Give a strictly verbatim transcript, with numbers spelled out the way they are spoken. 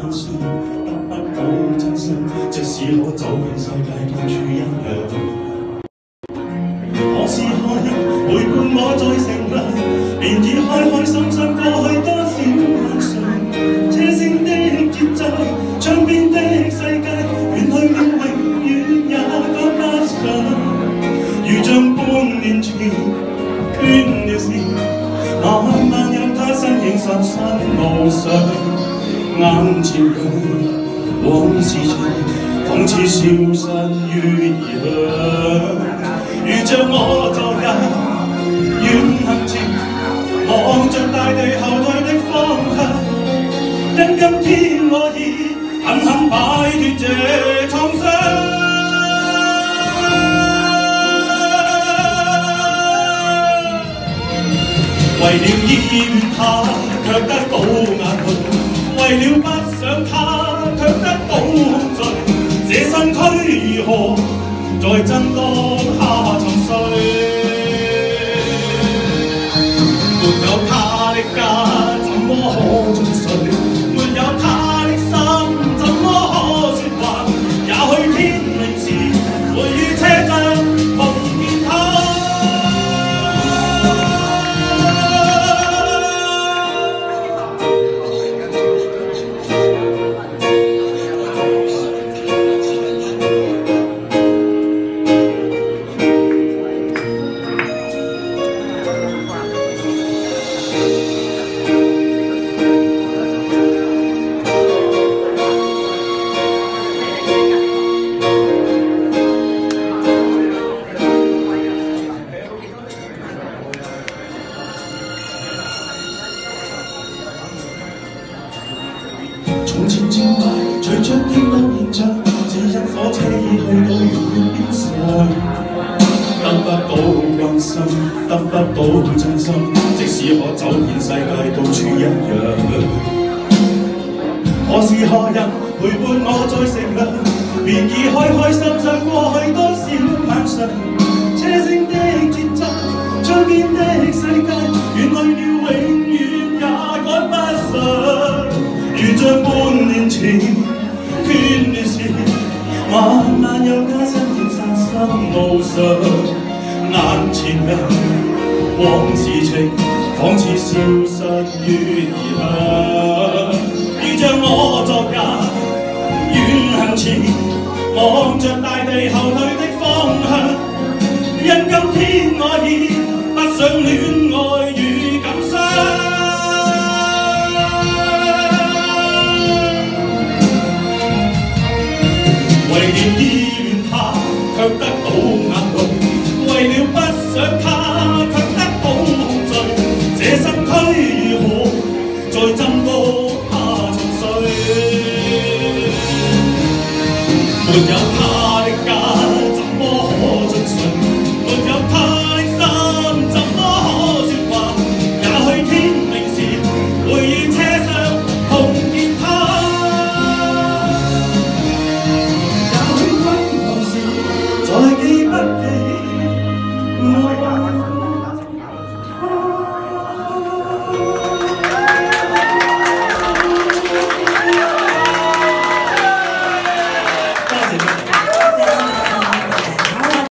盤算，得不到真心，即使可走遍世界到處一樣。可是可一陪伴我在成長，便已開開心心過去多少晚上。車聲的節奏，窗邊的世界，遠去了永遠也趕不上。如像半年前倦了時，慢慢讓他身影散失路上。眼前的往事情，仿似消失於異鄉。如像我昨日遠行前，望着大地後退的方向。因今天我已狠狠擺脫這創傷。為了依戀他，卻得到眼淚。為了不想他，卻得到控罪。這身軀如何在真當下沉睡？沒有他的家，怎麼可進睡？沒有他的心，怎麼可說話？也許天明時，會於車上夢見他。從前情懷隨着天都延長，只因火車已去到遙遠邊上。得不到關心，得不到真心，即使可走遍世界到處一樣。何時何人陪伴我在成長，便已開開心心過去多少晚上。車聲的節奏，窗邊的世界，遠去了永遠也趕不上。如像半年前倦了時，慢慢讓他身影散失路上。眼前人往事情，仿似消失於異鄉。如像我昨日遠行前，望着大地後退的方向。因今天我已不想戀愛與感傷。為了依戀他，卻得到